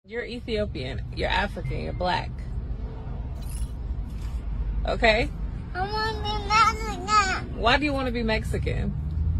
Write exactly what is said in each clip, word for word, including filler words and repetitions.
You're Ethiopian, you're African, you're black. Okay? I want to be Mexican. Why do you want to be Mexican?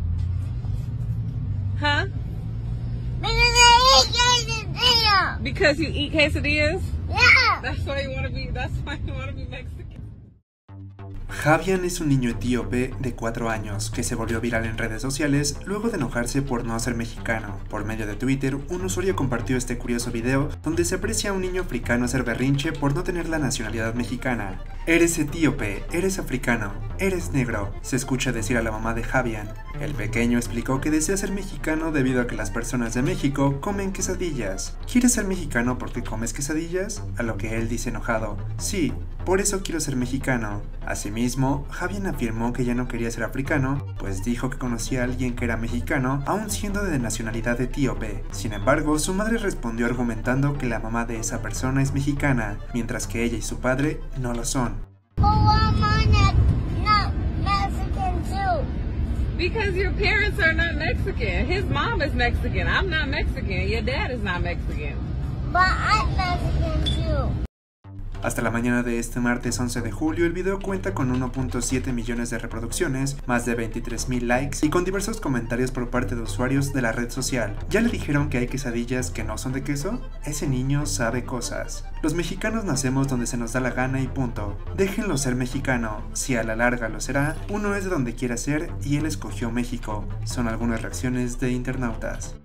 Huh? Because I eat quesadilla. Because you eat quesadillas? Yeah. That's why you want to be, that's why you want to be Mexican. Javian es un niño etíope de cuatro años que se volvió viral en redes sociales luego de enojarse por no ser mexicano. Por medio de Twitter, un usuario compartió este curioso video donde se aprecia a un niño africano hacer berrinche por no tener la nacionalidad mexicana. Eres etíope, eres africano, eres negro, se escucha decir a la mamá de Javian. El pequeño explicó que desea ser mexicano debido a que las personas de México comen quesadillas. ¿Quieres ser mexicano porque comes quesadillas? A lo que él dice enojado, sí, por eso quiero ser mexicano. Asimismo, Javian afirmó que ya no quería ser africano, pues dijo que conocía a alguien que era mexicano, aún siendo de nacionalidad etíope. Sin embargo, su madre respondió argumentando que la mamá de esa persona es mexicana, mientras que ella y su padre no lo son. Because your parents are not Mexican. His mom is Mexican. I'm not Mexican. Your dad is not Mexican. But I'm Mexican too. Hasta la mañana de este martes once de julio, el video cuenta con uno punto siete millones de reproducciones, más de veintitrés mil likes y con diversos comentarios por parte de usuarios de la red social. ¿Ya le dijeron que hay quesadillas que no son de queso? Ese niño sabe cosas. Los mexicanos nacemos donde se nos da la gana y punto. Déjenlo ser mexicano, si a la larga lo será, uno es de donde quiera ser y él escogió México. Son algunas reacciones de internautas.